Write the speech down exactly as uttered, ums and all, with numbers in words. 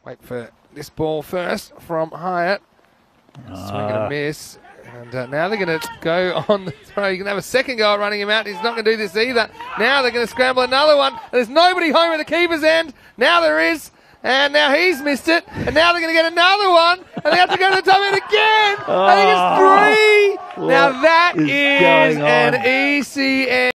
Wait for this ball first from Hyatt. Ah. Swing and a miss. And uh, now they're going to go on the throw. You can have a second go at running him out. He's not going to do this either. Now they're going to scramble another one. There's nobody home at the keeper's end. Now there is. And now he's missed it. And now they're going to get another one. And they have to go to the top end again. Oh, I think it's three. Now that is is going on? an E C N.